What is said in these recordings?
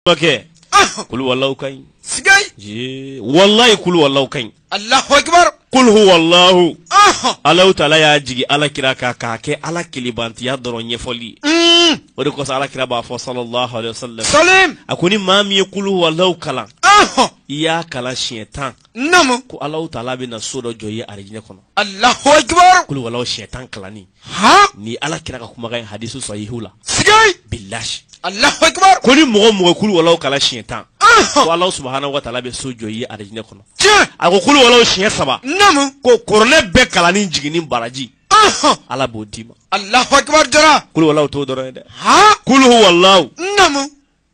Okay. Kul wallahu kain. Sigay. Ye wallahi kul wallahu kain. Allahu akbar. Kul huwallahu. Allah ta'ala ya jigi ala kira ka ke ala kilibanti ya doron nyefoli. Wodi ko sa ala kira ba fo sallallahu alaihi wasallam. Salim. Akuni mami kul huwallahu kala. Ya kala shaitan. Namu. Ko Allah ta'ala bi na sodo joye arjine kono. Allahu akbar. Kul wallahu shaitan kala ni. Ha? Ni ala kira ka kuma ga hadisu sahihula. Sigay. Billahi. Allahu akbar. Koni mogo kul wallahu kala shaitan. Ko Allah subhanahu wa ta'ala be so joye arjine kono. Ako kul wallahu shaitan. Namu. Ko korne be kala ni jigini baraji. Ala bo dima. Allahu akbar jara. Kul wallahu to doro de. Ha? Kul huwallahu. Namu.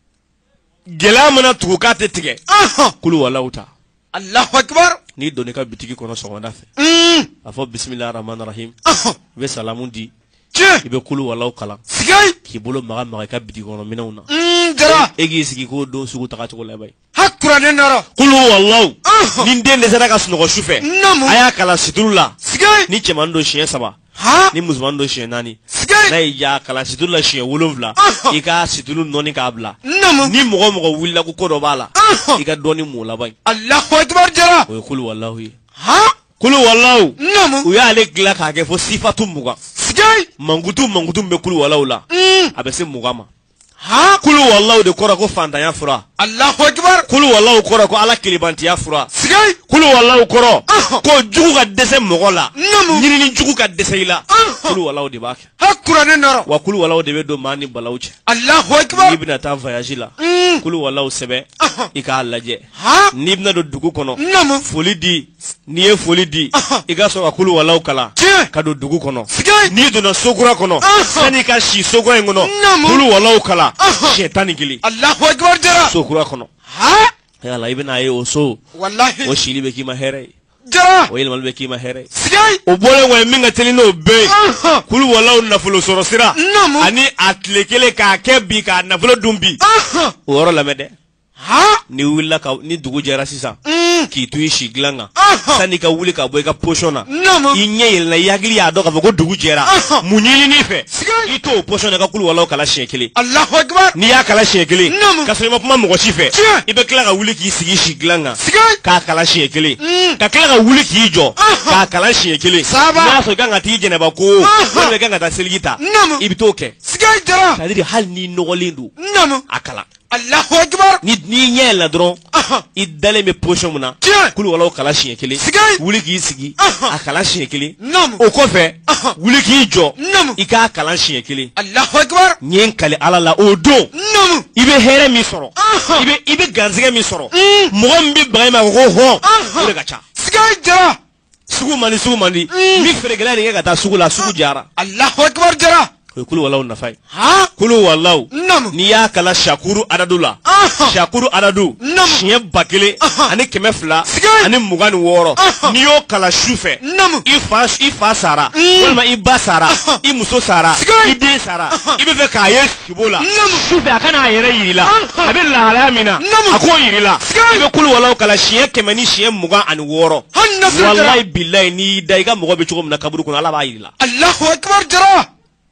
Gela mana tuka te tige. Kul wallahu ta. Allahu akbar. Ni doni ka bitiki kono songonda fe. Afo bismillahir rahmanir rahim. Be salamun di. Ibe kul wallahu kala. Sigay. Ki bolo maga ka bitiki kono minawna. Jara. Egi sigi ko do sugu taka to lebay. Hakura ne nara. Kul huwallahu. Ni ndende sadaka suno sufe. Namu. Aya kala situlla. Sigay. Ni chemando chien saba. Ha? Ni musulman do chien nani. Sigay. Na ya kala situlla chien wolonvla. Ika situlu noni ka abla. Namu. Ni mogo willa ko kodo bala. Ika doni mu labay. Allahu akbar jara. O kul wallahu. Ha? Kul wallahu. Namu. O ya ale gila ka ke fo sifatu muga. Sigay. Mangutu be kul wallahu la. Abese mugama. Ha? Kul wallahu de kora ko fanda ya fura. Allahu akbar. Kul wallahu kora ko ala kilibanti ya fura. Sigay. Kul wallahu koro. Ko jugu ka dese mogola. Namu. Nyini jugu ka dese ila. Kul wallahu de bak. Hakura ne nara. Wa kul wallahu de be do mani balauche. Allahu akbar. Ibna ta voyage la. Kul wallahu sebe. Ika laje. Ha? Nibna do dugu kono. Namu. Foli di. Ni e foli di. Ika so ka kul wallahu kala. Ka do dugu kono. Sigay. Ni do na sokura kono. Sani ka shi sokura ngono. Namu. Kul wallahu kala. Shetani gili. Allahu akbar jara. Sokura kono. Ha? Ya la ibna ayo so. Wallahi. O shili be kima here. Jara. O ilmal be kima here. Sigay. O bole wa minga telino be. Kul wallahu na fulo soro sira. Namu. Ani atlekele ka kebi ka na fulo dumbi. O woro la mede. Ha? Ni willa ka ni dugu jera sisa. Ki tu ishi glanga. Sani ka wuli ka boy ka poshona. Namu. Inye il na yagli ya do ka go dugu jera. Munyini ni fe. Ito poshona ka kul wallahu kala shekele. Allahu akbar. Ni ya kala shekele. Namu. Ka so ma puma mo shife. Ibe kla ka wuli ki sigi shi glanga. Sigay. Ka kala shekele. Ka kla ka wuli ki jo. Ka kala shekele. Saba. Na so ganga ti jene ba ko. Wala ganga ta silgita. Namu. Ibitoke. Sigay jara. Kadiri hal ni nogolindu. Namu. Akala. Allahu akbar. Ni nyela dron. Idale me pocho muna. Kulu wala kala shekele. Sigay. Wuli ki sigi. Akala shekele. Namu. O kofe. Wuli ki jo. Namu. Ika kala shekele. Allahu akbar. Nyen kale alala odo. Namu. Ibe here mi soro. Ibe ganzige mi soro. Mo mbi brema ho. Ole gacha. Sigay jara. Sugu mani. Mi fregela ni ga ta sugu la sugu jara. Allahu akbar jara. Kulu wala nafai. Ha? Kulu wallahu. Namu. Ni ya kala shakuru adadula. Shakuru adadu. Namu. Shiye bakele. Ani keme fila. Sigay. Ani mugani woro. Ni yo kala shufe. Namu. Ifa sara. Walma iba sara. I muso sara. Sigay. Ide sara. Ibe fe ka ye shibola. Namu. Shufe akana yere yirila. Abe la halamina. Namu. Ako yirila. Sigay. Ibe kulu wallahu kala shiye keme ni shiye mugan ani woro. Hanna fi jara. Wallahi billahi ni daiga mugo be chugo mna kaburu kuna ala ba yirila. Allahu akbar jara.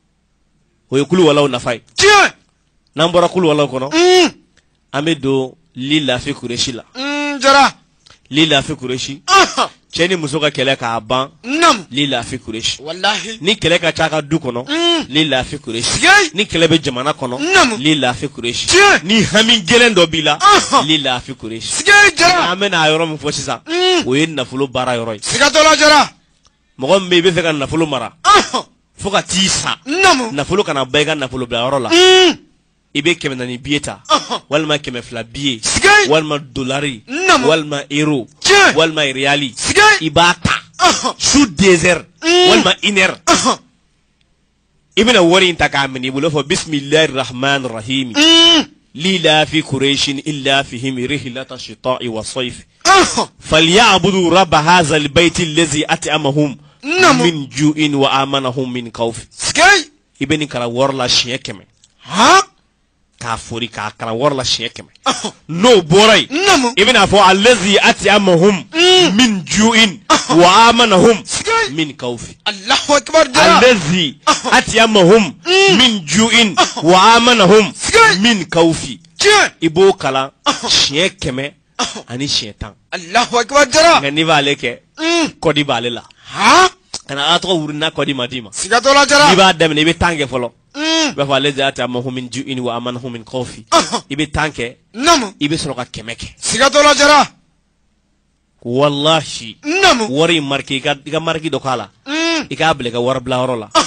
Oye kulu wallahu nafai. Tiens. Nambora kulu wallahu kono. Amedo lila fi kureshi la. Jara. Lila fi kureshi. Cheni musoka kele ka aban. Namu. Lila fi kureshi. Wallahi. Ni kele ka chaka du kono. Lila fi kureshi. Sigay. Ni kele be jamana kono. Namu. Lila fi kureshi. Tiens. Ni hamin gelen do bila. Lila fi kureshi. Sigay jara. Amena ayoro mu fosisa. Oye nafulo bara yoro. Sigatola jara. Mo mbe be fe kan nafulo mara. Foka tisa. Namu. Nafulo kana bega nafulo bla yoro la. Ibe keme nani bieta. Walma keme fla biye. Sigay. Walma dolari. Namu. Walma euro. Tiens. Walma reali. Sigay. Ibata. Sous désert. Walma iner. Ibn wari intaka amini bulo fo bismillahir rahmanir rahim. Lila fi quraishin illa fihim rihlata shita'i wa sayf. Falyabudu rabb hadha albayt alladhi at'amahum min ju'in wa amanahum min khawf. Sigay. Ibn kala worla shekeme. Ha? Ka fori ka kala worla shekeme. No boray. Namu. Ibn afo alladhi at'amahum min ju'in wa amanahum min khawf. Allahu akbar jara. Alladhi at'amahum min ju'in wa amanahum min khawf. tiɲɛ i b'o kalan siɲɛ 100 ani siɲɛ 10 Allahu akbar jara nka n'i b'ale kɛ kɔdi b'ale la ha kana ala tɔgɔ wurina kɔdi ma d'i ma siga t'o la jara n'i b'a daminɛ i bɛ 10 kɛ fɔlɔ i b'a fɔ ale de y'a ta amahum min ju'in wa amanahum min khawfi i bɛ 10 kɛ namu i bɛ sɔrɔ ka 100 kɛ siga t'o la jara wallahi namu wari marque i ka marque dɔ k'a la i k'a bila i ka wari bila yɔrɔ la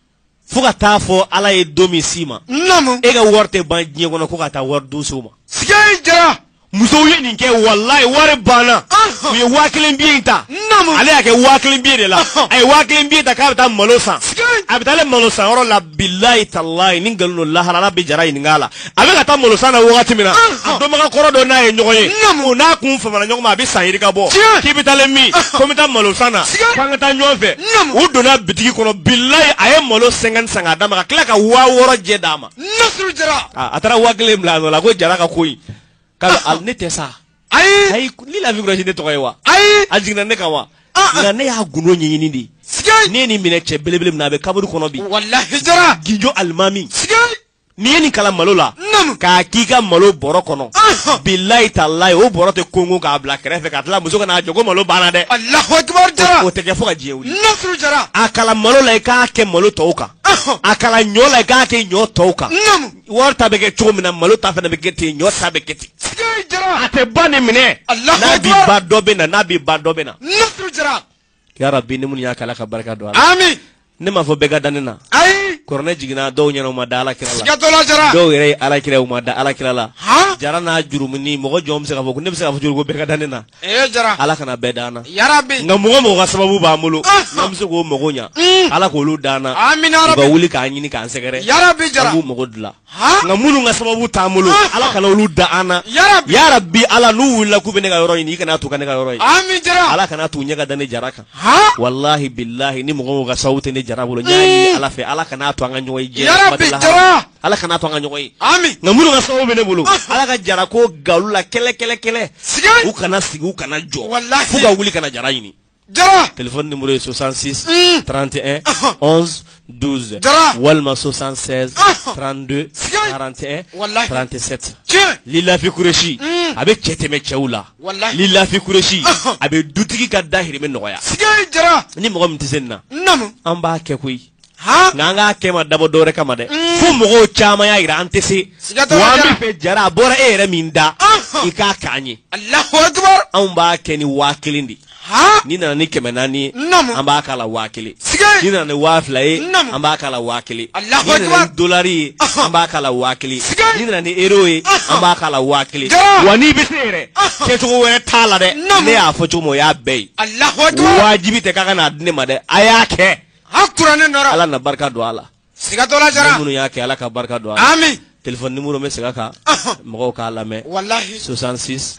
fo ka taa fɔ ala ye don min s'i ma namu e ka wari tɛ ban diɲɛ kɔnɔ ko ka taa wari don so ma siga jara musow ye nin kɛ wallahi wari banna u ye 1000 billet in ta namu ale y'a kɛ 1000 billet de la a ye 1000 billet ta k'a bɛ taa malo san a bɛ taa ale malo san yɔrɔ la billahi tallahi ni nkalon don lahara ala bɛ jara ɲininka a la a bɛ ka taa malo san na wagati min na a dɔnbaga kɔrɔ dɔ n'a ye ɲɔgɔn ye o n'a kun famana ɲɔgɔn ma a bɛ san yirika bɔ k'i bɛ taa min ko n bɛ taa malo san na k'an ka taa ɲɔgɔn fɛ u donna bitigi kɔnɔ billahi a ye malo 50 san k'a d'a ma ka tila ka 6000 jɛ d'a ma nasiru jara a taara 1000 bila a nɔ la ko jara ka ko in k'a ne tɛ sa ayi ni la figuration ne tɔgɔ ye wa ayi a jiginna ne kan wa nka ne y'a gundo ɲɛɲini de ne ye nin minɛ cɛ belebele min na a bɛ kaburu kɔnɔ bi wallahi jara ginjo alimami siga n'i ye nin kala malo la namu k'a k'i ka malo bɔrɔ kɔnɔ billahi tallahi o bɔrɔ tɛ kongo k'a bila kɛrɛfɛ ka tila muso ka n'a jɔ ko malo banna dɛ Allahu akbar jara o tɛ kɛ fo ka diɲɛ wuli nasiru jara a kala malo la i k'a kɛ malo tɔw kan a kala ɲɔ la i k'a kɛ ɲɔ tɔw kan namu wari ta bɛ kɛ cogo min na malo ta fana bɛ kɛ ten ɲɔ ta bɛ kɛ ten siga jara a tɛ ba nin minɛ Allahu n'a b'i akbar ba dɔ bɛ na n'a b'i ba dɔ bɛ na nasiru jara ya rabbi ni mun y'a kala ka barika don ala amin ne m'a fɔ bɛɛ ka da ne na ayi kɔrɔnɛ jiginna dɔw ɲɛna u ma da ala kira la siga t'o la jara dɔw yɛrɛ ye ala kira u ma da ala kira la ha jara n'a jurumuni mɔgɔ jɔn bɛ se k'a fɔ ko ne bɛ se k'a fɔ cogo ko bɛɛ ka da ne na jara ala kana bɛɛ d'an na ya rabbi nka mɔgɔ ka sababu b'an bolo n'an bɛ se k'o mago ɲa ala k'olu d'an na amin ya u ka rabbi wuli k'an ɲini k'an sɛgɛrɛ ya rabbi jara an b'u mago dilan ha nka minnu ka sababu t'an bolo ala kana olu da an na ya rabbi ya rabbi ala n'u wulila k'u bɛ ne ka yɔrɔ ɲini i kana to ka ne ka yɔrɔ ye amin jara ala kana t'u ɲɛ ka da ne jara kan ha wallahi billahi ni mɔgɔ ka sababu tɛ ne jara bolo n y'a ɲini ala fɛ ala kana to an ka ɲɔgɔn ye ya rabbi jara ala kana to an ka ɲɔgɔn ye amin nka minnu ka sababu bɛ ne bolo ala ka jara ko galu la kɛlɛ siga u kana sigi u kana jɔ wallahi f'u ka wuli kana jara ɲini jara téléphone numéro est 66 31 11 12 jara walma 76 32 siga 41 wallahi 37 tiɲɛ lilafi kureshi a bɛ cɛ tɛmɛ cɛw la wallahi lilafi kureshi a bɛ dutigi ka dahirimɛ nɔgɔya siga jara ni mɔgɔ min tɛ se nin na namu an b'a kɛ koyi ha nka an k'a kɛ ma dabɔ dɔwɛrɛ kama dɛ fo mɔgɔw caman y'a yira an tɛ se siga t'o wa la an jara bɛ fɛ jara a bɔra e yɛrɛ min da i k'a k'an ye Allahu akbar anw b'a kɛ ni 1000 de ha ni nana ni 400 ye namu an b'a k'a la 1000 siga ni nana ni 2000 ye Namu. an b'a k'a la 1000 Allahu ni nana akbar. ni dolari ye an b'a k'a la 1000 Siga. ni nana ni euro ye an b'a k'a la 1000 Jara. wa n'i bɛ se yɛrɛ kɛcogo wɛrɛ t'a la dɛ Namu. ne y'a fɔ cogo min o y'a bɛɛ ye Allahu akbar wajibi tɛ k'a ka n'a di ne ma dɛ a y'a kɛ ha kuranɛ nɔrɔ ala na barika don a la siga t'o la ne jara minnu y'a kɛ ala ka barika don a la amin téléphone numéro bɛ segin a kan mɔgɔw k'a lamɛn wallahi 66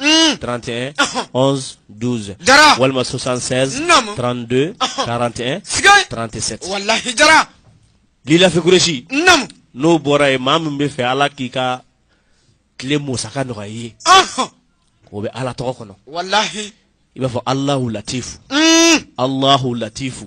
31 11 12 jara walima 76 Namu. 32 41 siga 37 wallahi jara lilafi kureshi namu n'o bɔra ye maa min bɛ fɛ ala k'i ka tile musaka nɔgɔya i ye o bɛ ala tɔgɔ kɔnɔ wallahi i b'a fɔ alahu latifu alahu latifu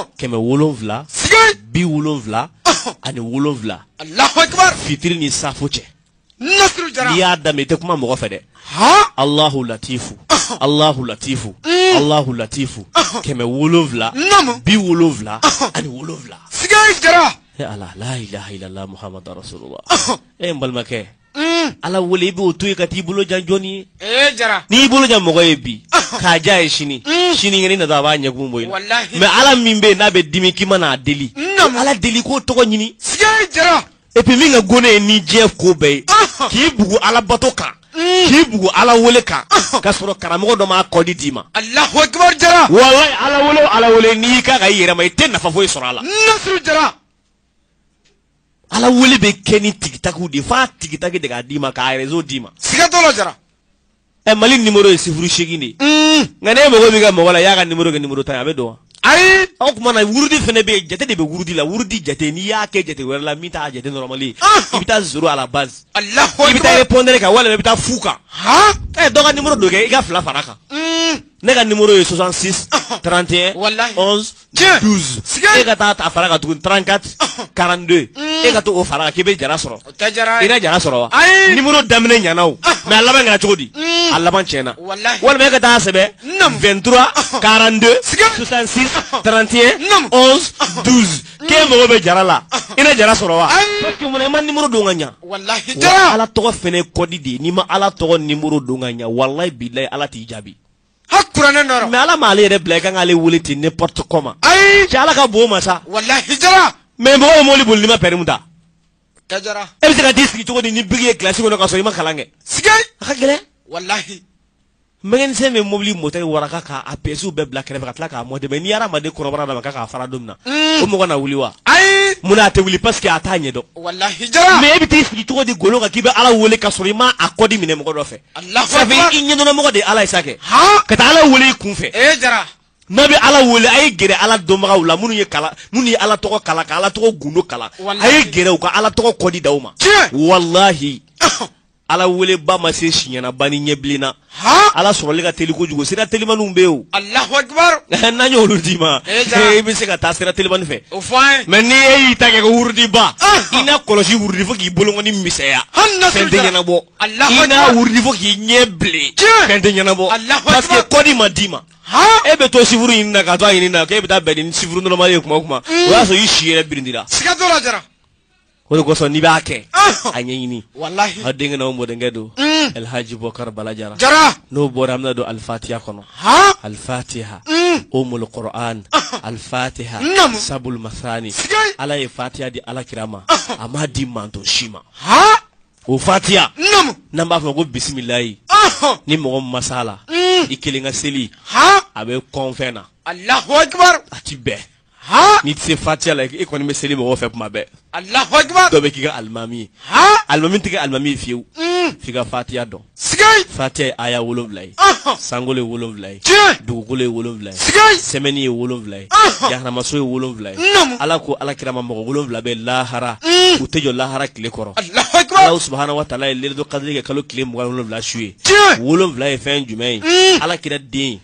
7 siga 70 ani 7 Allahu akbar fitiri ni safo cɛ nasiru jara n'i y'a daminɛ i tɛ kuma mɔgɔ fɛ dɛ ha Allahu latifu Allahu latifu Allahu latifu 7 namu 70 ani 7 siga jara ya ala la ilaha illallah muhammadu rasulullah n balimakɛ ala wele i b'o to yen ka t'i bolo jan jɔnni ye jara n'i bolo jan mɔgɔ ye bi k'a ja ye sini sini ŋɛni natɔ a b'a ɲɛkun bɔ i la wallahi mɛ ala min bɛ yen n'a bɛ dimi k'i ma n'a deli Namu. ala deli k'o tɔgɔ ɲini siga jara et puis min ka gone ye ni diɲɛ ko bɛɛ ye k'i bugu ala bato kan k'i bugu ala wele kan ka sɔrɔ karamɔgɔ dɔ m'a kɔdi d'i ma Allahu akbar jara walayi ala wele n'i y'i kan ka i yɛrɛ ma i tɛ nafa foyi sɔrɔ a la nasiru jara ala wele bɛ kɛ ni tigitakiw de f'a tigitaki de k'a d'i ma k'a réseau d'i ma siga t'o la jara mali numéro ye 08 de nka n'e mago b'i ka mɔgɔ la i y'a ka numéro kɛ numéro 10 a bɛ don wa ayi o tuma na wurudi fana bɛ yen jate de bɛ wurudi la wurudi jate n'i y'a kɛ jate wɛrɛ la min t'a jate normal ye i bɛ taa 0 à la base Allahu i bɛ taa akbar répondre kan walima i bɛ taa fu kan ha dɔ ka numéro dɔ kɛ i ka 2 fara kan ne ka numéro ye 66 31 Wallahi. 11 12 e ka taa ta fara ka tugun 34 42 e ka to o fara k'i bɛ jara sɔrɔ i na jara sɔrɔ wa numéro daminɛ ɲana o mais a laban kɛra cogo di a laban tiɲɛna walima e ka taa sɛbɛn 23 42 66 31 11 12 k'e mago bɛ jara la i na jara sɔrɔ wa parce que mun na i ma numéro don ka ɲa wa ala tɔgɔ fɛnɛ kɔdi de n'i ma ala tɔgɔ numéro don ka ɲa walayi bilayi ala t'i jaabi hakuranen nɔrɔ mais ala m'ale yɛrɛ bila i kan k'ale wele ten n'importe comment cɛ ala ka bon ma sa wallahi jara mais mɔgɔ bɛ mobili boli n'i ma permis ta jara e bɛ se ka t'i sigi cogo di ni bigi ye classe kɔnɔ ka sɔrɔ i ma kalan kɛ sigi a ka gɛlɛn wallahi mécanicien bɛ mobili moteur waraka k'a pièces bɛɛ bila kɛrɛfɛ ka tila k'a monter mais n'i hadamaden kɔnɔbara d'a ma k'a fara don min na o mɔgɔ na wuli wa mun na a tɛ wuli parce que a t'a ɲɛ dɔn wallahi jara mais e bɛ t'i sigi cogo di golo kan k'i bɛ ala wele ka sɔrɔ i ma a kɔdi minɛ mɔgɔ dɔ fɛ ça fait i ɲɛdɔnna de ala ye sa kɛ ka taa ala wele i kun fɛ jara n'a bɛ ala wele a ye gɛrɛ ala dɔnbagaw la minnu ye ala tɔgɔ kala ka ala tɔgɔ gundo kala a ye gɛrɛ u ka ala tɔgɔ kɔdi d'aw ma wallahi ala wele ba ma se siɲɛna ba ni ɲɛbilenna ala sɔrɔli ka teli kojugu sira telimaniw bɛ yen o Allahu Akbar n'an y'olu d'i ma i bɛ se ka taa sira telimani fɛ mais ni e y'i ta kɛ ko wurudiba i n'a kɔlɔsi wurudi fo k'i bolokɔni misɛya fɛn tɛ ɲɛnabɔ i n'a wurudi fo k'i ɲɛ bilen fɛn tɛ ɲɛnabɔ parce que kɔdi ma d'i ma e bɛ to sifuru ɲini na ka to a ɲini na k'e bɛ taa bɛn ni sifuru normal ye kuma o kuma o y'a sɔrɔ i si yɛrɛ birindira siga t'o la jara o de kosɔn n'i b'a kɛ a ɲɛɲini wallahi a denkɛ n'aw mɔdenkɛ don Elhaji Bokar Bala Jara jara n'o bɔra an bɛna don alifatiha kɔnɔ alifatiha umul Qur'an alifatiha sabul masani ala ye fatiha di ala kira ma a m'a di manto si ma o fatiha n'an b'a fɔ ko bisimilayi ni mɔgɔ masala i kelen ka seli a bɛ kɔn fɛn na Allahu Akbar a ti bɛn ni tɛ se fatiha la i kɔni bɛ seli mɔgɔ fɛ kuma bɛɛ Allahu Akbar dɔ bɛ k'i ka alimami ye alimami tɛ kɛ alimami ye fiyewu f'i ka fatiha dɔn fatiha ye aya 7 ye sankolo ye 7 ye dugukolo ye 7 ye sɛmɛni ye 7 ye jahanamaso ye 7 ye ala ko ala kira ma mɔgɔ 7 bɛ lahara u tɛ jɔ lahara tile kɔrɔ ala subahana wa taala ye lailatul qadri kɛ kalo tile 27 su ye 7 ye fɛn jumɛn ye ala kira den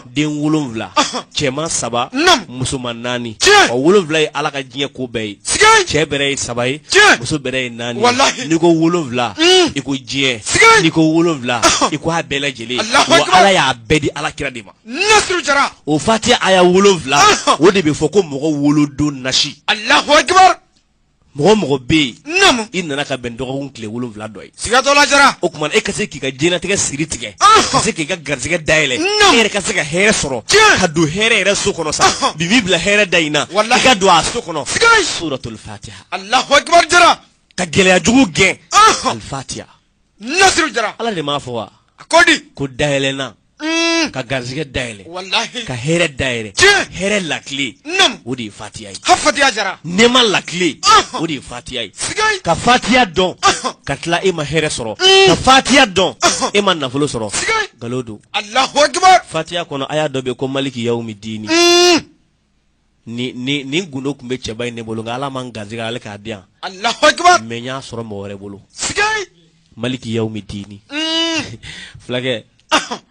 7 cɛman 3 musoman 4 wa 7 ye ala ka diɲɛ ko bɛɛ ye cɛ bɛrɛ ye 3 ye muso bɛrɛ ye 4 n'i ko 7 i ko diɲɛ n'i ko 7 i ko a bɛɛ lajɛlen wa ala y'a bɛɛ di ala kira de ma Nasiru Jara o fatiha aya 7 o de bɛ fɔ ko mɔgɔ wolodon nasi Allahu Akbar mɔgɔ bɛ yen i nana ka bɛn dɔgɔkun tile 7 dɔ ye siga t'o la Jara o tuma e ka se k'i ka diɲɛlatigɛ siri tigɛ ka se k'i ka garisɛgɛ dayɛlɛ e yɛrɛ ka se ka hɛrɛ sɔrɔ ka don hɛrɛ yɛrɛ so kɔnɔ sa bi b'i bila hɛrɛ da in na i ka don a so kɔnɔ suratul fatiha Allahu Akbar Jara ka gɛlɛya jugu gɛn al-fatiha Nasiru Jara ala de m'a fɔ wa kodi ko dayɛlɛnna ka garisɛgɛ dayɛlɛ wallahi ka hɛrɛ dayɛlɛ hɛrɛ lakile o de ye fatiha ye fatiha Jara nɛɛma lakile o de ye fatiha ye ka fatiha dɔn ka tila e ma hɛrɛ sɔrɔ ka fatiha dɔn e ma nafolo sɔrɔ nkalon don Allahu Akbar fatiha kɔnɔ a y'a dɔ bɛ ko maliki yawmi dini ni gundo tun bɛ cɛba in ne bolo nka ala ma n garisɛgɛ ale k'a di yan Allahu Akbar mais n y'a sɔrɔ mɔgɔ wɛrɛ bolo maliki yawmi dini fulakɛ